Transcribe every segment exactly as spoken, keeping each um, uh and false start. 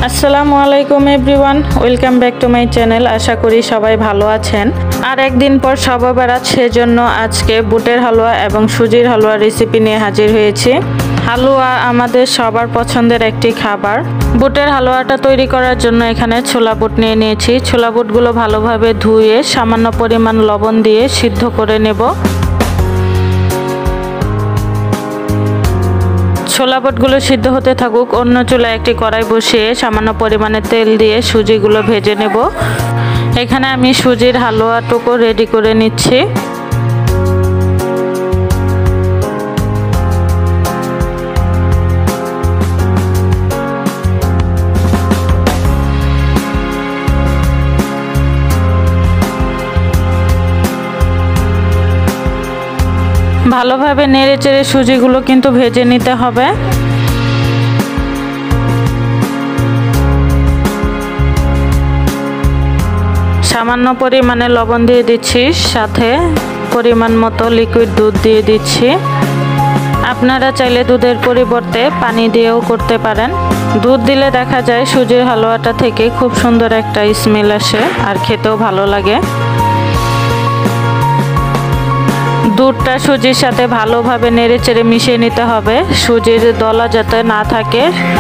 আসসালামু আলাইকুম everyone, welcome back to my channel. আশা করি সবাই ভালো আছেন। আর একদিন পর শবে বরাত, সেজন্য আজকে বুটের হালুয়া এবং সুজির হালুয়া রেসিপি নিয়ে হাজির হয়েছি। হালুয়া আমাদের সবার পছন্দের একটি খাবার। বুটের হালুয়াটা তৈরি করার জন্য এখানে ছোলা বুট নিয়ে নিয়েছি। ছোলা বুটগুলো ভালোভাবে ধুয়ে সামান্য পরিমাণ লবণ দিয়ে সিদ্ধ করে নেব। ছোলা বুটগুলো সিদ্ধ হতে থাকুক। অন্য চুলায় একটি কড়াই বসিয়ে সামান্য পরিমাণে তেল দিয়ে সুজিগুলো ভেজে নেব। এখানে আমি সুজির হালুয়াটুকু রেডি করে নিচ্ছি। ভালোভাবে নেড়ে চেড়ে সুজিগুলো কিন্তু ভেজে নিতে হবে। সামান্য পরিমাণে লবণ দিয়ে দিচ্ছি, সাথে পরিমাণ মতো লিকুইড দুধ দিয়ে দিচ্ছি। আপনারা চাইলে দুধের পরিবর্তে পানি দিয়েও করতে পারেন। দুধ দিলে দেখা যায় সুজির হালুয়াটা থেকে খুব সুন্দর একটা স্মেল আসে আর খেতেও ভালো লাগে। দুধটা সুজির সাথে ভালোভাবে নেড়ে চেড়ে মিশিয়ে নিতে হবে, সুজির দলা যাতে না থাকে।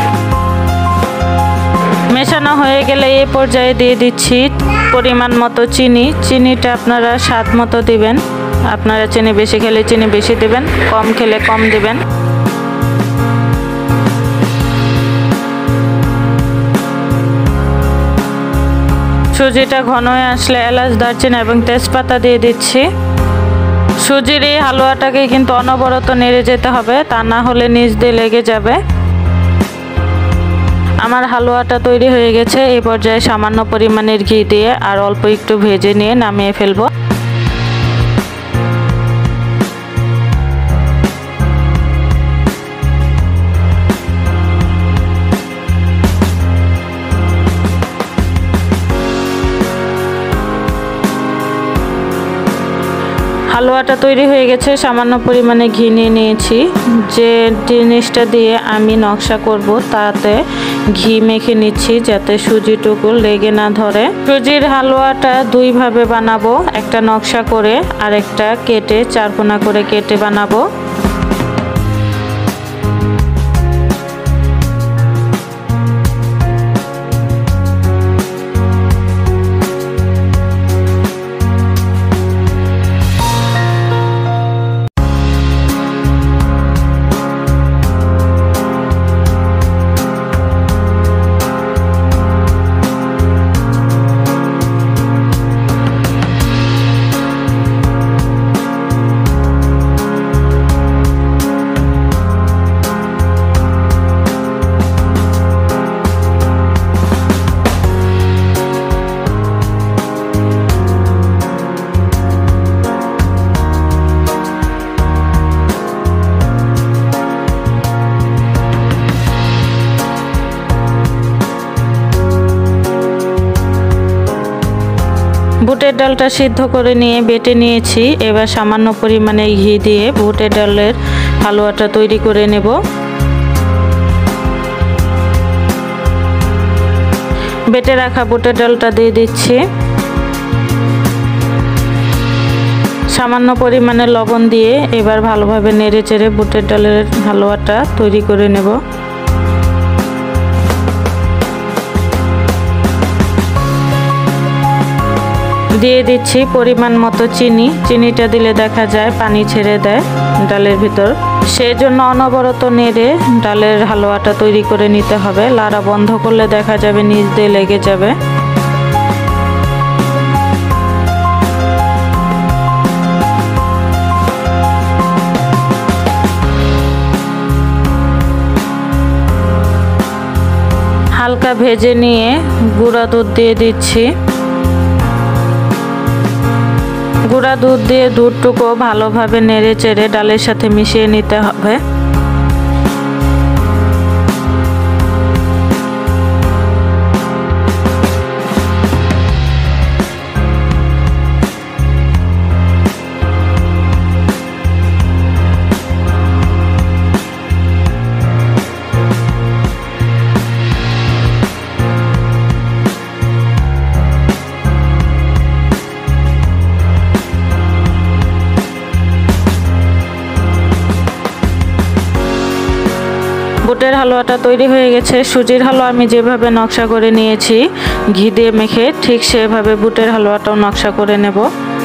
মেশানো হয়ে গেলে এই পর্যায়ে দিয়ে দিচ্ছি পরিমাণ মতো চিনি। চিনিটা আপনারা স্বাদ মতো দিবেন। আপনারা চিনি বেশি খেলে চিনি বেশি দিবেন, কম খেলে কম দিবেন। সুজিটা ঘন হয়ে আসলে এলাচ, দারচিনি এবং তেজপাতা দিয়ে দিচ্ছি। সুজির এই হালুয়াটাকে কিন্তু অনবরত নেড়ে যেতে হবে, তা না হলে নিচ দিয়ে লেগে যাবে। আমার হালুয়াটা তৈরি হয়ে গেছে। এই পর্যায়ে সামান্য পরিমাণের ঘি দিয়ে আর অল্প একটু ভেজে নিয়ে নামিয়ে ফেলবো। হালুয়াটা তৈরি হয়ে গেছে। সামান্য পরিমাণে ঘি নিয়ে নিয়েছি। যে জিনিসটা দিয়ে আমি নকশা করব তাতে ঘি মেখে নিচ্ছি যাতে সুজিটুকু লেগে না ধরে। সুজির হালুয়াটা দুইভাবে বানাবো, একটা নকশা করে আর একটা কেটে চারকোনা করে কেটে বানাবো। বুটের ডালটা সিদ্ধ করে নিয়ে বেটে নিয়েছি। এবার সামান্য পরিমাণে ঘি দিয়ে বুটের ডালের হালুয়াটা তৈরি করে নেব। বেটে রাখা বুটের ডালটা দিয়ে দিচ্ছি। সামান্য পরিমাণে লবণ দিয়ে এবার ভালোভাবে নেড়ে চেড়ে বুটের ডালের হালুয়াটা তৈরি করে নেব। দিয়ে দিচ্ছি পরিমাণ মতো চিনি। চিনিটা দিলে দেখা যায় পানি ছেড়ে দেয় ডালের ভিতর, সেজন্য অনবরত নেড়ে ডালের হালুয়াটা তৈরি করে নিতে হবে। লাড়া বন্ধ করলে দেখা যাবে নিচ দিয়ে লেগে যাবে। হালকা ভেজে নিয়ে গুঁড়া দুধ দিয়ে দিচ্ছি। গুঁড়া দুধ দিয়ে দুধটুকু ভালোভাবে নেড়ে চেড়ে ডালের সাথে মিশিয়ে নিতে হবে। বুটের হালুয়াটা তৈরি হয়ে গেছে। সুজির হালুয়া আমি যেভাবে নকশা করে নিয়েছি ঘি দিয়ে মেখে, ঠিক সেভাবে বুটের হালুয়াটাও নকশা করে নেব।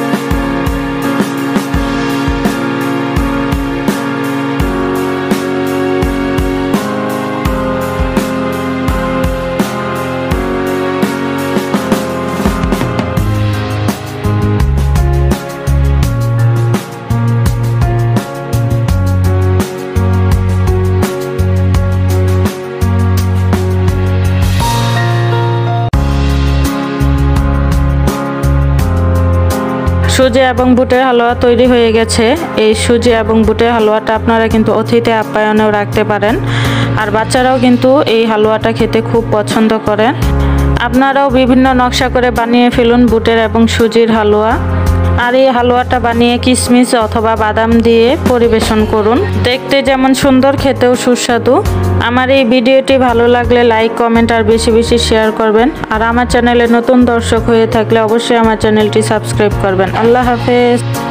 সুজি এবং বুটের হালুয়া তৈরি হয়ে গেছে। এই সুজি এবং বুটের হালুয়াটা আপনারা কিন্তু অতিথি আপ্যায়নেও রাখতে পারেন, আর বাচ্চারাও কিন্তু এই হালুয়াটা খেতে খুব পছন্দ করে। আপনারাও বিভিন্ন নকশা করে বানিয়ে ফেলুন বুটের এবং সুজির হালুয়া, আর এই হালুয়াটা বানিয়ে কিশমিশ অথবা বাদাম দিয়ে পরিবেশন করুন। দেখতে যেমন সুন্দর, খেতেও সুস্বাদু। আমার এই ভিডিওটি ভালো লাগলে লাইক, কমেন্ট আর বেশি বেশি শেয়ার করবেন। আর আমার চ্যানেলে নতুন দর্শক হয়ে থাকলে অবশ্যই আমার চ্যানেলটি সাবস্ক্রাইব করবেন। আল্লাহ হাফেজ।